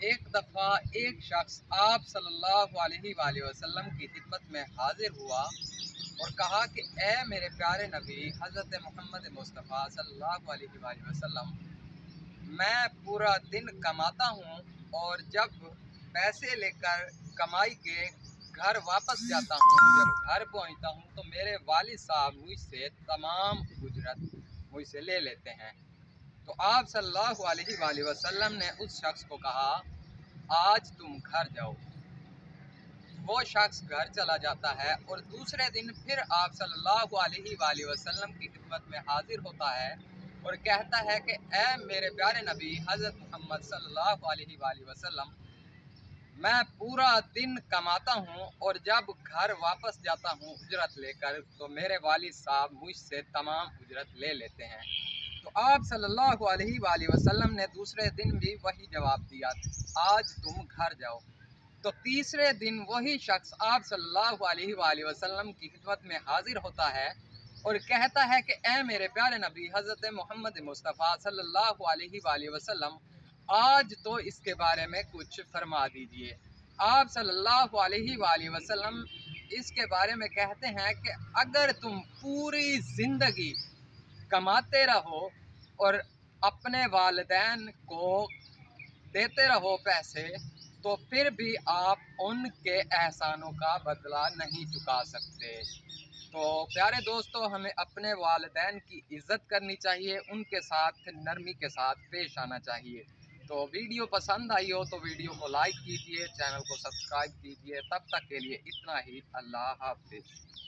ایک دفعہ ایک شخص آپ صلی اللہ علیہ وآلہ وسلم کی خدمت میں حاضر ہوا اور کہا کہ اے میرے پیارے نبی حضرت محمد مصطفیٰ صلی اللہ علیہ وآلہ وسلم، میں پورا دن کماتا ہوں اور جب پیسے لے کر کمائی کے گھر واپس جاتا ہوں، جب گھر پہنچتا ہوں تو میرے والد صاحب مجھ سے تمام اجرت مجھ سے لے لیتے ہیں۔ تو آپ صلی اللہ علیہ وآلہ وسلم نے اس شخص کو کہا آج تم گھر جاؤ۔ وہ شخص گھر چلا جاتا ہے اور دوسرے دن پھر آپ صلی اللہ علیہ وآلہ وسلم کی خدمت میں حاضر ہوتا ہے اور کہتا ہے کہ اے میرے پیارے نبی حضرت محمد صلی اللہ علیہ وآلہ وسلم، میں پورا دن کماتا ہوں اور جب گھر واپس جاتا ہوں اجرت لے کر تو میرے والد صاحب مجھ سے تمام اجرت لے لیتے ہیں۔ تو آپ صلی اللہ علیہ وآلہ وسلم نے دوسرے دن بھی وہی جواب دیا، آج تم گھر جاؤ۔ تو تیسرے دن وہی شخص آپ صلی اللہ علیہ وآلہ وسلم کی خدمت میں حاضر ہوتا ہے اور کہتا ہے کہ اے میرے پیارے نبی حضرت محمد مصطفیٰ صلی اللہ علیہ وآلہ وسلم، آج تو اس کے بارے میں کچھ فرما دیجئے۔ آپ صلی اللہ علیہ وآلہ وسلم اس کے بارے میں کہتے ہیں کہ اگر تم پوری زندگی کماتے رہو اور اپنے والدین کو دیتے رہو پیسے تو پھر بھی آپ ان کے احسانوں کا بدلہ نہیں چکا سکتے۔ تو پیارے دوستو، ہمیں اپنے والدین کی عزت کرنی چاہیے، ان کے ساتھ نرمی کے ساتھ پیش آنا چاہیے۔ تو ویڈیو پسند آئی ہو تو ویڈیو کو لائک کیجئے، چینل کو سبسکرائب کیجئے۔ تب تک کے لیے اتنا ہی، اللہ حافظ۔